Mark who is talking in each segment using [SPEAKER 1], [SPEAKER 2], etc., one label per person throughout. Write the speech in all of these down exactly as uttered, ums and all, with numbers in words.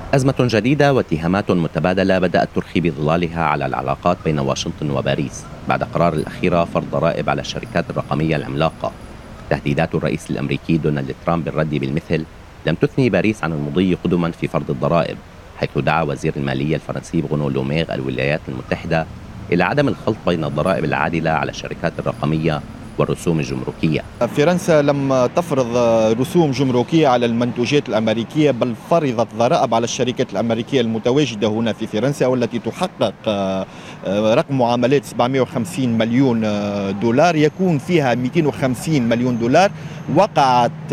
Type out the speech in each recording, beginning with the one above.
[SPEAKER 1] أزمة جديدة واتهامات متبادلة بدأت ترخي بظلالها على العلاقات بين واشنطن وباريس بعد قرار الأخيرة فرض ضرائب على الشركات الرقمية العملاقة. تهديدات الرئيس الأمريكي دونالد ترامب بالرد بالمثل لم تثني باريس عن المضي قدما في فرض الضرائب، حيث دعا وزير المالية الفرنسي برونو لوميغ الولايات المتحدة إلى عدم الخلط بين الضرائب العادلة على الشركات الرقمية والرسوم الجمركية.
[SPEAKER 2] فرنسا لم تفرض رسوم جمركية على المنتوجات الأمريكية، بل فرضت ضرائب على الشركات الأمريكية المتواجدة هنا في فرنسا، والتي تحقق رقم معاملات سبعمائة وخمسين مليون دولار، يكون فيها مئتين وخمسين مليون دولار وقعت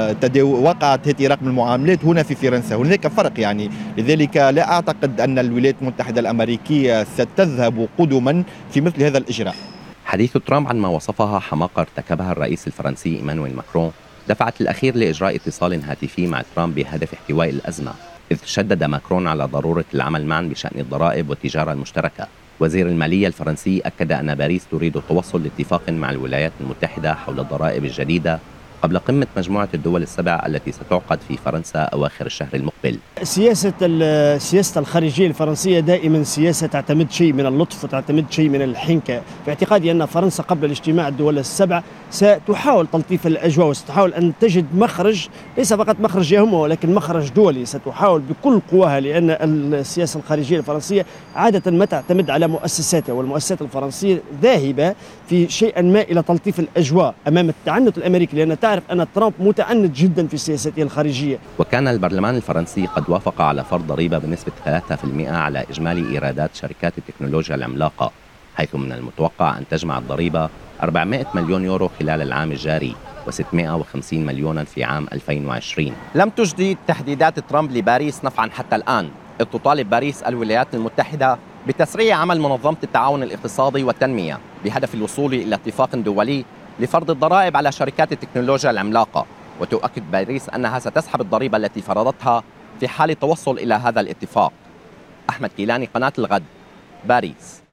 [SPEAKER 2] وقعت هذه رقم المعاملات هنا في فرنسا. هناك فرق يعني، لذلك لا أعتقد أن الولايات المتحدة الأمريكية ستذهب قدما في مثل هذا الإجراء.
[SPEAKER 1] حديث ترامب عن ما وصفها حماقة ارتكبها الرئيس الفرنسي إيمانويل ماكرون دفعت الأخير لإجراء اتصال هاتفي مع ترامب بهدف احتواء الأزمة، إذ شدد ماكرون على ضرورة العمل معا بشأن الضرائب والتجارة المشتركة. وزير المالية الفرنسي أكد أن باريس تريد التوصل لاتفاق مع الولايات المتحدة حول الضرائب الجديدة قبل قمة مجموعة الدول السبع التي ستعقد في فرنسا أواخر الشهر المقبل.
[SPEAKER 3] سياسة السياسة الخارجية الفرنسية دائما سياسة تعتمد شيء من اللطف وتعتمد شيء من الحنكة، في اعتقادي أن فرنسا قبل الاجتماع الدول السبع ستحاول تلطيف الأجواء وستحاول أن تجد مخرج، ليس فقط مخرج يهمه ولكن مخرج دولي، ستحاول بكل قواها، لأن السياسة الخارجية الفرنسية عادة ما تعتمد على مؤسساتها، والمؤسسات الفرنسية ذاهبة في شيئا ما إلى تلطيف الأجواء أمام التعنت الأمريكي، لأن تعرف أن ترامب متعنت جدا في سياسته الخارجية.
[SPEAKER 1] وكان البرلمان الفرنسي قد وافق على فرض ضريبة بنسبة ثلاثة بالمئة على إجمالي إيرادات شركات التكنولوجيا العملاقة، حيث من المتوقع أن تجمع الضريبة أربعمائة مليون يورو خلال العام الجاري وستمائة وخمسين مليونا في عام ألفين وعشرين. لم تجدي تهديدات ترامب لباريس نفعا حتى الآن، إذ تطالب باريس الولايات المتحدة بتسريع عمل منظمة التعاون الاقتصادي والتنمية بهدف الوصول إلى اتفاق دولي لفرض الضرائب على شركات التكنولوجيا العملاقة. وتؤكد باريس أنها ستسحب الضريبة التي فرضتها في حال التوصل إلى هذا الاتفاق. أحمد كيلاني، قناة الغد، باريس.